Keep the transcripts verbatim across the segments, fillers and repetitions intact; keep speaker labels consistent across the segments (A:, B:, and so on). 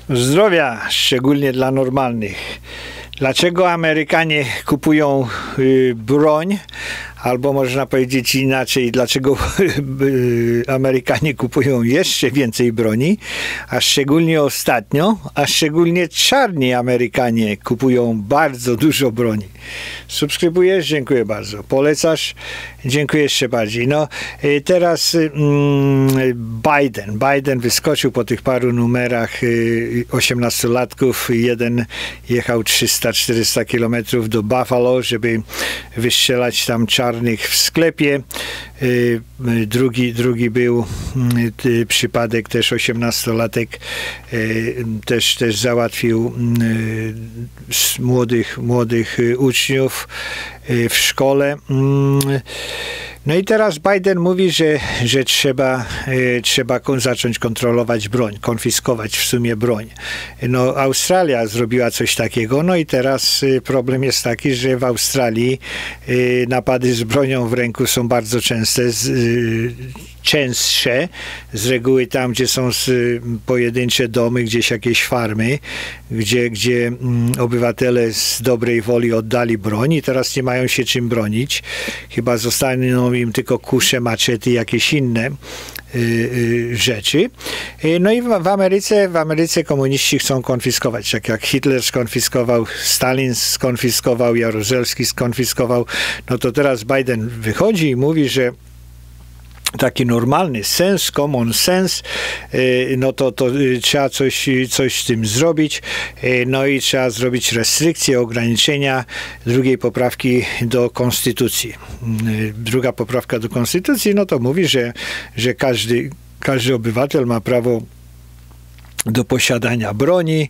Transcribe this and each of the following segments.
A: Zdrowia, szczególnie dla normalnych. Dlaczego Amerykanie kupują y, broń? Albo można powiedzieć inaczej, dlaczego Amerykanie kupują jeszcze więcej broni, a szczególnie ostatnio, a szczególnie czarni Amerykanie kupują bardzo dużo broni. Subskrybujesz? Dziękuję bardzo. Polecasz? Dziękuję jeszcze bardziej. No, teraz mm, Biden. Biden wyskoczył po tych paru numerach y, osiemnastolatków. Jeden jechał trzysta czterysta kilometrów do Buffalo, żeby wystrzelać tam czarnych w sklepie. Drugi, drugi był przypadek, też osiemnastolatek też, też załatwił młodych, młodych uczniów w szkole. No i teraz Biden mówi, że, że trzeba, trzeba zacząć kontrolować broń, konfiskować w sumie broń. No, Australia zrobiła coś takiego, no i teraz problem jest taki, że w Australii napady z bronią w ręku są bardzo częste, z, częstsze, z reguły tam, gdzie są pojedyncze domy, gdzieś jakieś farmy, gdzie, gdzie obywatele z dobrej woli oddali broń i teraz nie mają się czym bronić. Chyba zostaną im tylko kusze, maczety, jakieś inne y, y, rzeczy. No i w, w Ameryce, w Ameryce komuniści chcą konfiskować, tak jak Hitler skonfiskował, Stalin skonfiskował, Jaruzelski skonfiskował. No to teraz Biden wychodzi i mówi, że taki normalny sens, common sense, no to, to trzeba coś, coś z tym zrobić, no i trzeba zrobić restrykcje, ograniczenia drugiej poprawki do Konstytucji. Druga poprawka do Konstytucji, no to mówi, że, że każdy, każdy obywatel ma prawo do posiadania broni,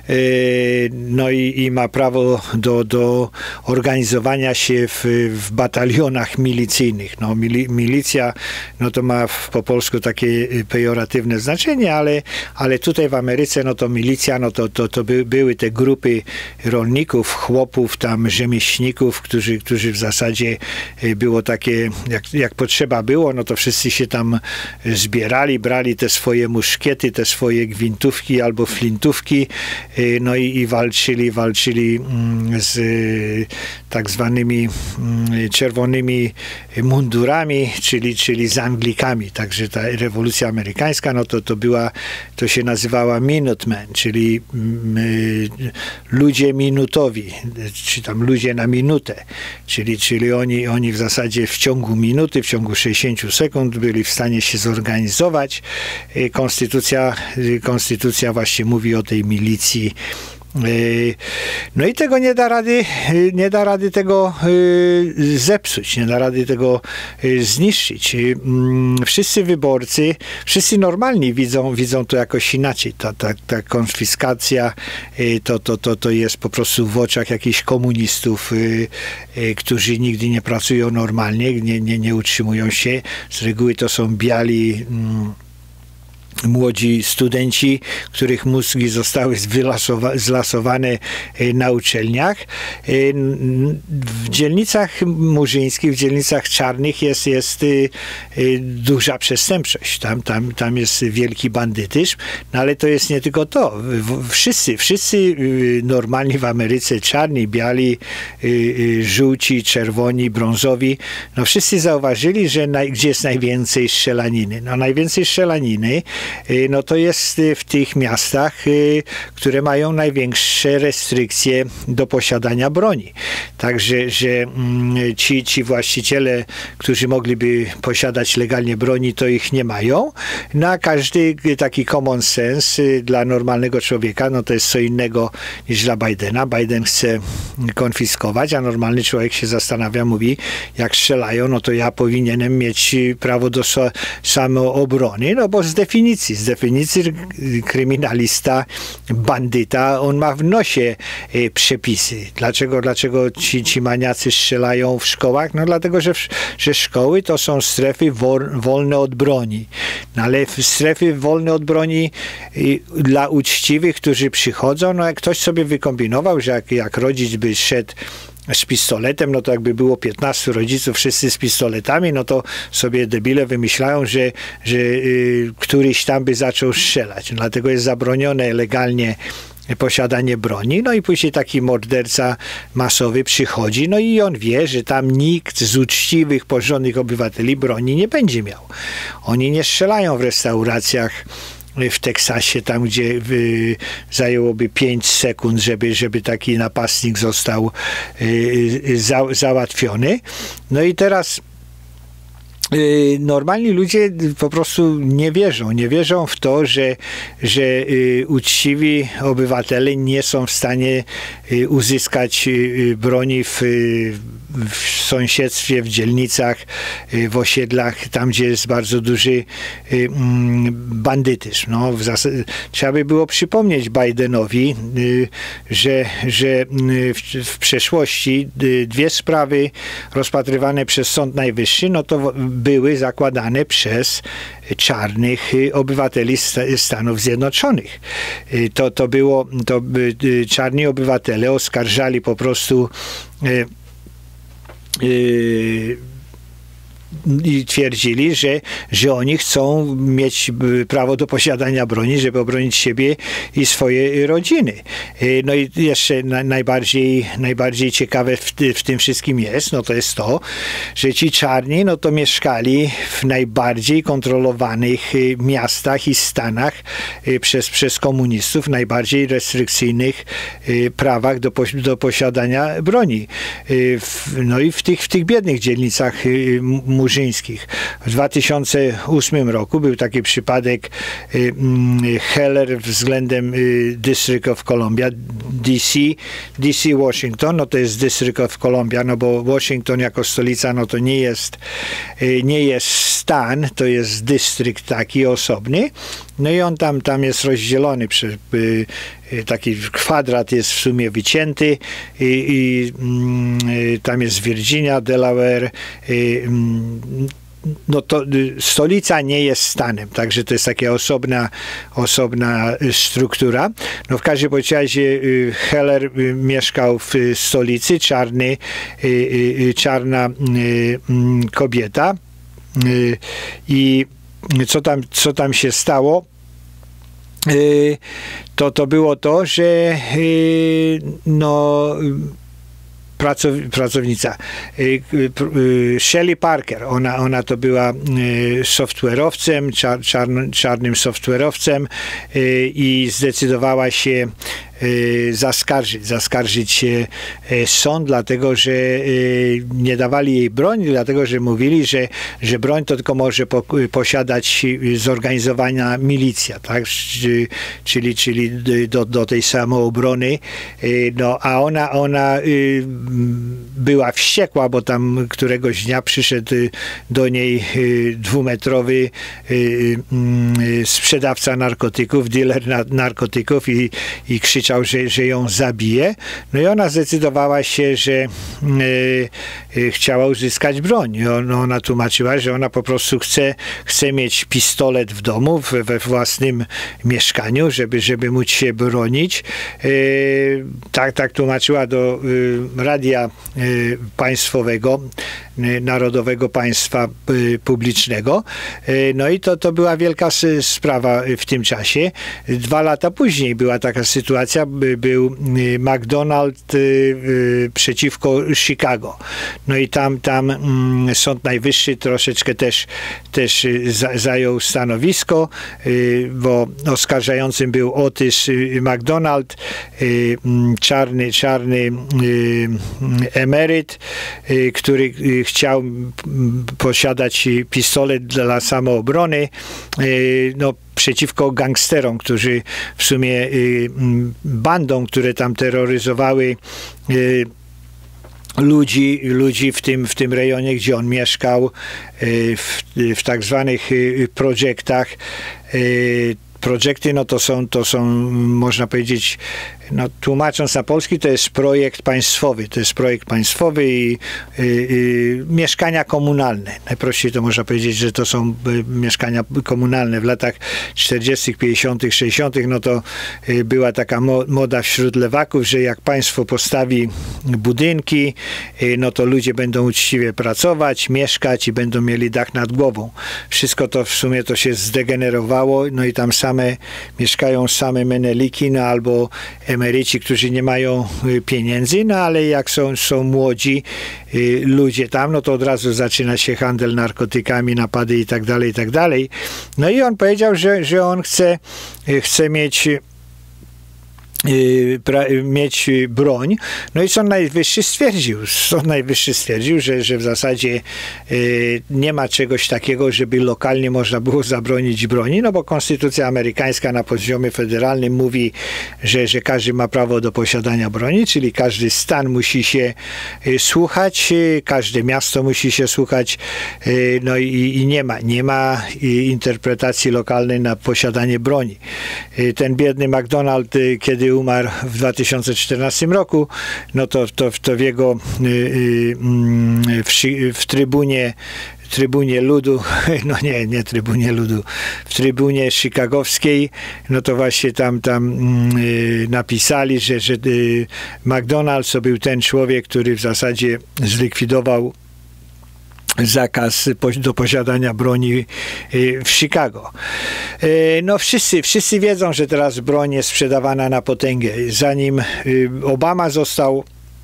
A: no i, i ma prawo do, do organizowania się w, w batalionach milicyjnych. No, mili, milicja, no to ma w, po polsku takie pejoratywne znaczenie, ale, ale tutaj w Ameryce, no to milicja, no to, to, to by, były te grupy rolników, chłopów, tam rzemieślników, którzy, którzy w zasadzie było takie, jak, jak potrzeba było, no to wszyscy się tam zbierali, brali te swoje muszkiety, te swoje gwintówki, albo flintówki, no i, i walczyli, walczyli z tak zwanymi czerwonymi mundurami, czyli, czyli z Anglikami. Także ta rewolucja amerykańska, no to, to była, to się nazywała Minutemen, czyli y, ludzie minutowi, czy tam ludzie na minutę. Czyli, czyli oni, oni w zasadzie w ciągu minuty, w ciągu sześćdziesięciu sekund byli w stanie się zorganizować. Konstytucja, konstytucja właśnie mówi o tej milicji. No i tego nie da rady, nie da rady tego zepsuć, nie da rady tego zniszczyć. Wszyscy wyborcy, wszyscy normalni widzą, widzą to jakoś inaczej. Ta, ta, ta konfiskacja to, to, to, to jest po prostu w oczach jakichś komunistów, którzy nigdy nie pracują normalnie, nie, nie, nie utrzymują się. Z reguły to są biali młodzi studenci, których mózgi zostały zlasowane na uczelniach. W dzielnicach murzyńskich, w dzielnicach czarnych jest, jest duża przestępczość. Tam, tam, tam jest wielki bandytyzm, no ale to jest nie tylko to. Wszyscy, wszyscy normalni w Ameryce, czarni, biali, żółci, czerwoni, brązowi, no wszyscy zauważyli, że naj, gdzie jest najwięcej strzelaniny. No najwięcej strzelaniny no to jest w tych miastach, które mają największe restrykcje do posiadania broni. Także, że ci, ci właściciele, którzy mogliby posiadać legalnie broni, to ich nie mają. No a każdy taki common sense dla normalnego człowieka, no to jest co innego niż dla Bidena. Biden chce konfiskować, a normalny człowiek się zastanawia, mówi, jak strzelają, no to ja powinienem mieć prawo do samoobrony, no bo z definicji, z definicji kryminalista, bandyta, on ma w nosie e, przepisy. Dlaczego, dlaczego ci, ci maniacy strzelają w szkołach? No dlatego, że, że szkoły to są strefy wol, wolne od broni. No, ale strefy wolne od broni i, dla uczciwych, którzy przychodzą, no jak ktoś sobie wykombinował, że jak, jak rodzic by szedł z pistoletem, no to jakby było piętnastu rodziców, wszyscy z pistoletami, no to sobie debile wymyślają, że, że y, któryś tam by zaczął strzelać. Dlatego jest zabronione legalnie posiadanie broni, no i później taki morderca masowy przychodzi, no i on wie, że tam nikt z uczciwych, porządnych obywateli broni nie będzie miał. Oni nie strzelają w restauracjach w Teksasie, tam gdzie y, zajęłoby pięć sekund, żeby, żeby taki napastnik został y, y, za, załatwiony. No i teraz y, normalni ludzie po prostu nie wierzą. Nie wierzą w to, że, że y, uczciwi obywatele nie są w stanie y, uzyskać y, broni w, w sąsiedztwie, w dzielnicach, y, w osiedlach, tam gdzie jest bardzo duży y, mm, bandytyzm. No, w zasad- trzeba by było przypomnieć Bidenowi, y, że, że y, w, w przeszłości y, dwie sprawy rozpatrywane przez Sąd Najwyższy, no to były zakładane przez czarnych obywateli Stanów Zjednoczonych. To, to było, to czarni obywatele oskarżali po prostu y, y, i twierdzili, że, że oni chcą mieć prawo do posiadania broni, żeby obronić siebie i swoje rodziny. No i jeszcze na, najbardziej, najbardziej ciekawe w, w tym wszystkim jest, no to jest to, że ci czarni, no to mieszkali w najbardziej kontrolowanych miastach i stanach przez, przez komunistów, najbardziej restrykcyjnych prawach do, do posiadania broni. No i w tych, w tych biednych dzielnicach murzyńskich. W dwa tysiące ósmym roku był taki przypadek y, y, Heller względem y, District of Columbia, D C, D C Washington, no to jest District of Columbia, no bo Washington jako stolica, no to nie jest, y, nie jest stan, to jest dystrykt taki osobny, no i on tam, tam jest rozdzielony przez y, y, taki kwadrat jest w sumie wycięty i, i y, tam jest Virginia, Delaware, y, no to stolica nie jest stanem, także to jest taka osobna, osobna struktura. No w każdym razie Heller mieszkał w stolicy, czarny, czarna kobieta i co tam, co tam się stało? To to było to, że no Pracow, pracownica Shelley Parker, ona, ona to była software'owcem, czar, czarn, czarnym software'owcem i zdecydowała się zaskarżyć, zaskarżyć się sąd, dlatego że nie dawali jej broni, dlatego że mówili, że, że broń to tylko może po, posiadać zorganizowana milicja, tak? Czyli, czyli do, do tej samoobrony. No, a ona, ona była wściekła, bo tam któregoś dnia przyszedł do niej dwumetrowy sprzedawca narkotyków, dealer narkotyków i, i krzyczał, Że, że ją zabije. No i ona zdecydowała się, że y, y, chciała uzyskać broń. I on, ona tłumaczyła, że ona po prostu chce, chce mieć pistolet w domu, we, we własnym mieszkaniu, żeby, żeby móc się bronić. Y, tak, tak tłumaczyła do y, radia y, państwowego, y, Narodowego Państwa y, Publicznego. Y, no i to, to była wielka sprawa w tym czasie. Dwa lata później była taka sytuacja, był McDonald przeciwko Chicago. No i tam, tam Sąd Najwyższy troszeczkę też, też zajął stanowisko, bo oskarżającym był Otis McDonald, czarny, czarny emeryt, który chciał posiadać pistolet dla samoobrony. No, przeciwko gangsterom, którzy w sumie y, bandom, które tam terroryzowały y, ludzi, ludzi w tym, w tym rejonie, gdzie on mieszkał, y, w, w tak zwanych y, projektach. Y, Projekty, no to są, to są, można powiedzieć, no, tłumacząc na polski, to jest projekt państwowy. To jest projekt państwowy i y, y, mieszkania komunalne. Najprościej to można powiedzieć, że to są y, mieszkania komunalne. W latach czterdziestych, pięćdziesiątych, sześćdziesiątych no to y, była taka mo moda wśród lewaków, że jak państwo postawi budynki, y, no to ludzie będą uczciwie pracować, mieszkać i będą mieli dach nad głową. Wszystko to w sumie to się zdegenerowało, no i tam same mieszkają same meneliki, no albo emeryci, którzy nie mają y, pieniędzy, no ale jak są, są młodzi y, ludzie tam, no to od razu zaczyna się handel narkotykami, napady i tak dalej, i tak dalej. No i on powiedział, że, że on chce, y, chce mieć mieć broń. No i Sąd Najwyższy stwierdził, Sąd Najwyższy stwierdził, że, że w zasadzie y, nie ma czegoś takiego, żeby lokalnie można było zabronić broni, no bo konstytucja amerykańska na poziomie federalnym mówi, że, że każdy ma prawo do posiadania broni, czyli każdy stan musi się y, słuchać, y, każde miasto musi się słuchać, y, no i, i nie ma, nie ma y, interpretacji lokalnej na posiadanie broni. Y, ten biedny McDonald, y, kiedy umarł w dwa tysiące czternastym roku, no to, to, to w jego y, y, w, w trybunie Trybunie Ludu, no nie, nie Trybunie Ludu, w Trybunie Chicagowskiej, no to właśnie tam, tam y, napisali, że, że y, McDonald to był ten człowiek, który w zasadzie zlikwidował zakaz do posiadania broni w Chicago. No wszyscy, wszyscy wiedzą, że teraz broń jest sprzedawana na potęgę. Zanim Obama został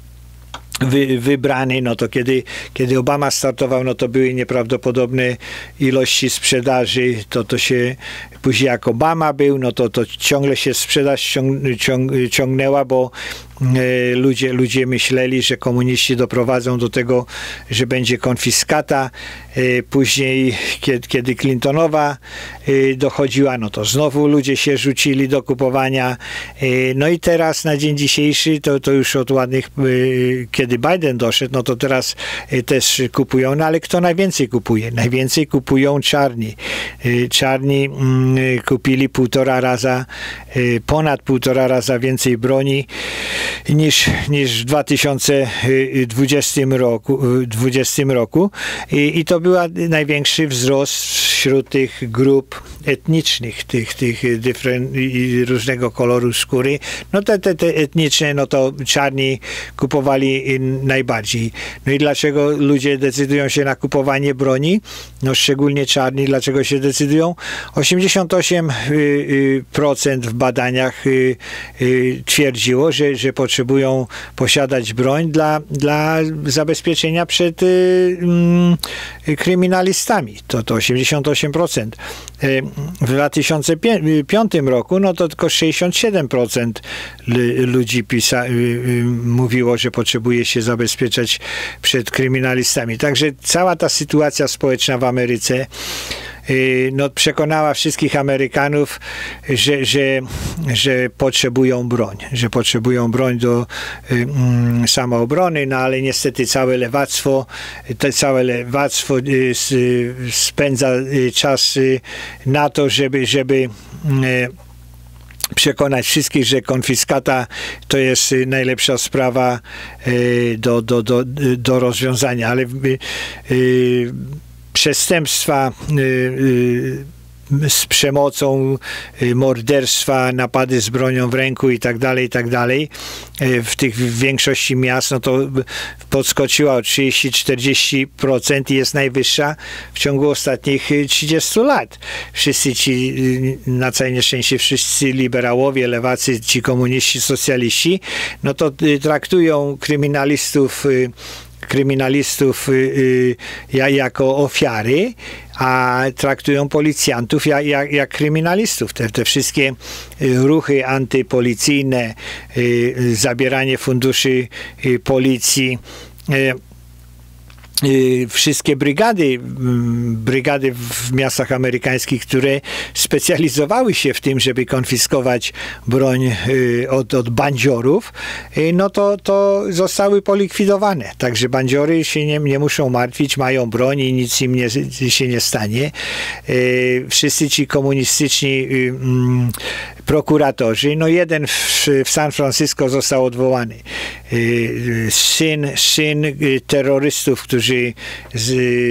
A: Wy, wybrany, no to kiedy, kiedy Obama startował, no to były nieprawdopodobne ilości sprzedaży, to to się później jak Obama był, no to, to ciągle się sprzedaż ciąg, ciąg, ciągnęła, bo e, ludzie, ludzie myśleli, że komuniści doprowadzą do tego, że będzie konfiskata. E, później, kiedy, kiedy Clintonowa e, dochodziła, no to znowu ludzie się rzucili do kupowania. E, no i teraz na dzień dzisiejszy, to, to już od ładnych, e, kiedy Biden doszedł, no to teraz e, też kupują, no ale kto najwięcej kupuje? Najwięcej kupują czarni. E, czarni mm, kupili półtora raza, ponad półtora raza więcej broni niż, niż w dwa tysiące dwudziestym roku. dwudziestym roku. I, i to był największy wzrost wśród tych grup etnicznych, tych, tych different, różnego koloru skóry. No te, te, te etniczne, no to czarni kupowali najbardziej. No i dlaczego ludzie decydują się na kupowanie broni? No szczególnie czarni, dlaczego się decydują? osiemdziesiąt osiem procent w badaniach twierdziło, że, że potrzebują posiadać broń dla, dla zabezpieczenia przed kryminalistami. To, to osiemdziesiąt osiem procent. W dwa tysiące piątym roku, no to tylko sześćdziesiąt siedem procent ludzi pisa, mówiło, że potrzebuje się zabezpieczać przed kryminalistami. Także cała ta sytuacja społeczna w Ameryce no, przekonała wszystkich Amerykanów, że, że, że potrzebują broń, że potrzebują broń do um, samoobrony, no ale niestety całe lewactwo, to całe lewactwo y, spędza czas na to, żeby, żeby y, przekonać wszystkich, że konfiskata to jest najlepsza sprawa y, do, do, do, do rozwiązania, ale y, y, przestępstwa y, y, z przemocą, y, morderstwa, napady z bronią w ręku i tak dalej, i tak dalej. Y, w tych w większości miast, no to podskoczyła o trzydzieści do czterdziestu procent i jest najwyższa w ciągu ostatnich trzydziestu lat. Wszyscy ci, y, na całe nieszczęście, wszyscy liberałowie, lewacy, ci komuniści, socjaliści, no to y, traktują kryminalistów y, kryminalistów y, y, jako ofiary, a traktują policjantów jak, jak, jak kryminalistów. Te, te wszystkie ruchy antypolicyjne, y, zabieranie funduszy y, policji, y, wszystkie brygady, brygady w miastach amerykańskich, które specjalizowały się w tym, żeby konfiskować broń od, od bandziorów, no to, to zostały polikwidowane. Także bandziory się nie, nie muszą martwić, mają broń i nic im nie, się nie stanie. Wszyscy ci komunistyczni prokuratorzy, no jeden w, w San Francisco został odwołany. Syn, syn terrorystów, którzy z,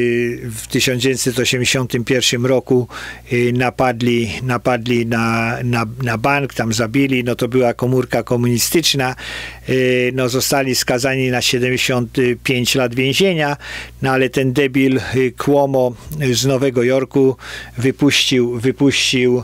A: w tysiąc dziewięćset osiemdziesiątym pierwszym roku napadli, napadli na, na, na bank, tam zabili, no to była komórka komunistyczna, no zostali skazani na siedemdziesiąt pięć lat więzienia, no ale ten debil Cuomo z Nowego Jorku wypuścił, wypuścił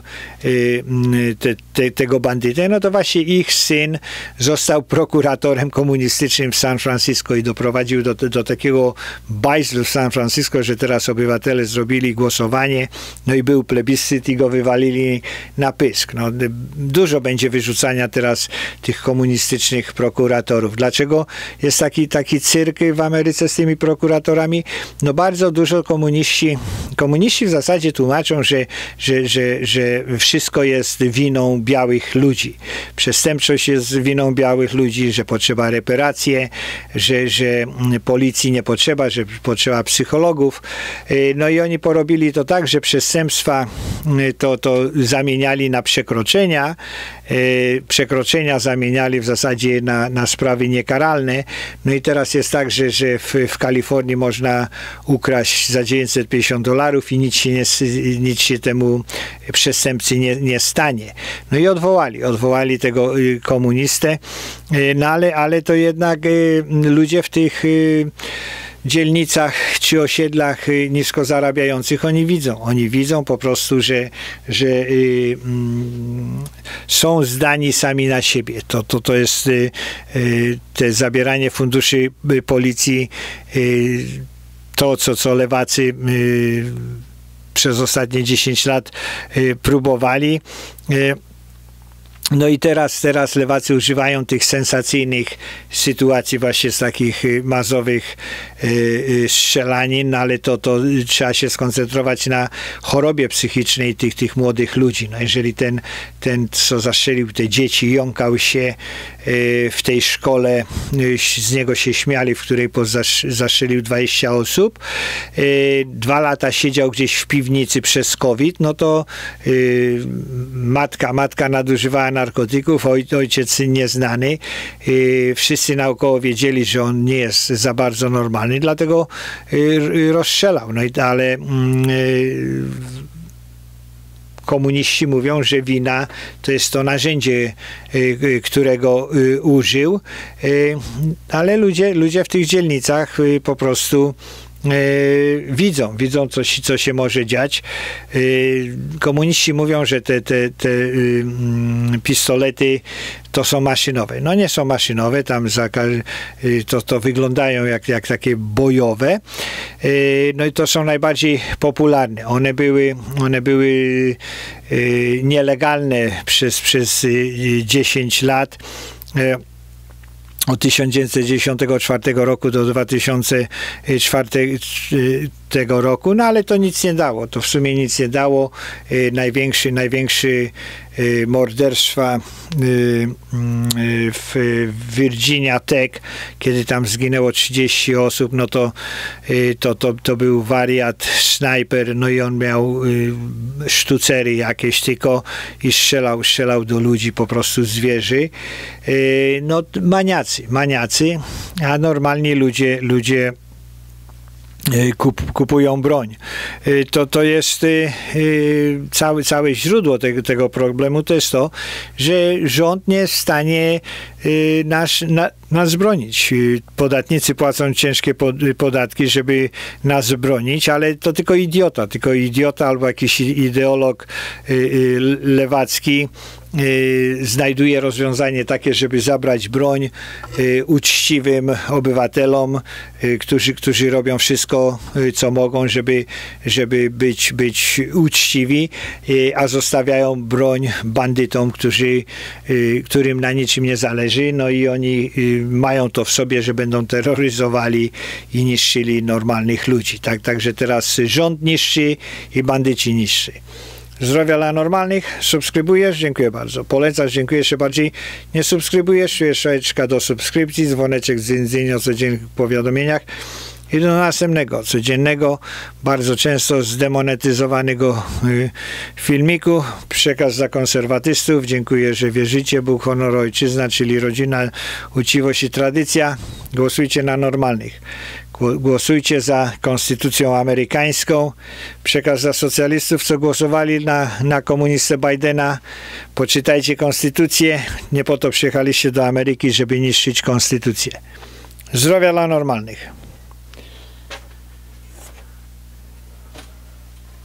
A: te, te, tego bandytę, no to właśnie ich syn został prokuratorem komunistycznym w San Francisco i doprowadził do, do takiego bajzlu w San Francisco, że teraz obywatele zrobili głosowanie, no i był plebiscyt i go wywalili na pysk. No, dużo będzie wyrzucania teraz tych komunistycznych prokuratorów. Dlaczego jest taki, taki cyrk w Ameryce z tymi prokuratorami? No bardzo dużo komuniści, komuniści w zasadzie tłumaczą, że, że, że, że wszystko jest winą białych ludzi. Przestępczość jest winą białych ludzi, że potrzeba reparacje, że, że policji nie potrzeba, że potrzeba psychologów. No i oni porobili to tak, że przestępstwa to, to zamieniali na przekroczenia. Przekroczenia zamieniali w zasadzie na, na sprawy niekaralne. No i teraz jest tak, że, że w, w Kalifornii można ukraść za dziewięćset pięćdziesiąt dolarów i nic się, nie, nic się temu przestępcy nie, nie stanie. No i odwołali. Odwołali tego komunistę. No ale, ale to jednak ludzie w tych dzielnicach czy osiedlach nisko zarabiających, oni widzą. Oni widzą po prostu, że, że y, mm, są zdani sami na siebie. To, to, to jest y, y, te zabieranie funduszy y, policji, y, to, co, co lewacy y, przez ostatnie dziesięć lat y, próbowali. Y, No i teraz, teraz lewacy używają tych sensacyjnych sytuacji właśnie z takich masowych y, strzelanin, no ale to, to trzeba się skoncentrować na chorobie psychicznej tych, tych młodych ludzi. No jeżeli ten, ten, co zastrzelił te dzieci, jąkał się y, w tej szkole, y, z niego się śmiali, w której zastrzelił dwadzieścia osób, y, dwa lata siedział gdzieś w piwnicy przez COVID, no to y, matka, matka nadużywała narkotyków, oj, ojciec syn nieznany. Yy, wszyscy naokoło wiedzieli, że on nie jest za bardzo normalny, dlatego yy, rozstrzelał. No i ale yy, komuniści mówią, że wina to jest to narzędzie, yy, którego yy, użył, yy, ale ludzie, ludzie w tych dzielnicach yy, po prostu Yy, widzą, widzą co, co się może dziać. Yy, komuniści mówią, że te, te, te yy, pistolety to są maszynowe. No nie są maszynowe, tam za, yy, to, to wyglądają jak, jak takie bojowe. Yy, no i to są najbardziej popularne. One były, one były yy, nielegalne przez, przez yy, dziesięć lat. Yy, Od tysiąc dziewięćset dziewięćdziesiątego czwartego roku do dwa tysiące czwartego roku, no ale to nic nie dało, to w sumie nic nie dało. Największy, największy morderstwa w Virginia Tech, kiedy tam zginęło trzydzieści osób, no to, to, to, to był wariat, snajper, no i on miał sztucery jakieś tylko i strzelał, strzelał do ludzi, po prostu zwierzy. No maniacy, maniacy, a normalni ludzie, ludzie Kup, kupują broń. To, to jest całe, całe źródło tego, tego problemu, to jest to, że rząd nie jest w stanie nas, na, nas bronić. Podatnicy płacą ciężkie podatki, żeby nas bronić, ale to tylko idiota, tylko idiota albo jakiś ideolog lewacki znajduje rozwiązanie takie, żeby zabrać broń uczciwym obywatelom, którzy, którzy robią wszystko, co mogą, żeby, żeby być, być uczciwi, a zostawiają broń bandytom, którzy, którym na niczym nie zależy, no i oni mają to w sobie, że będą terroryzowali i niszczyli normalnych ludzi. Tak, także teraz rząd niszczy i bandyci niszczy. Zdrowia dla normalnych. Subskrybujesz? Dziękuję bardzo. Polecasz? Dziękuję jeszcze bardziej. Nie subskrybujesz? Jeszcze do subskrypcji, dzwoneczek z dzień o codziennych powiadomieniach. I do następnego, codziennego, bardzo często zdemonetyzowanego y, filmiku. Przekaz dla konserwatystów. Dziękuję, że wierzycie. Bóg, honor, ojczyzna, czyli rodzina, uczciwość i tradycja. Głosujcie na normalnych. Głosujcie za konstytucją amerykańską. Przekaz dla socjalistów, co głosowali na, na komunistę Bidena. Poczytajcie konstytucję. Nie po to przyjechaliście do Ameryki, żeby niszczyć konstytucję. Zdrowia dla normalnych.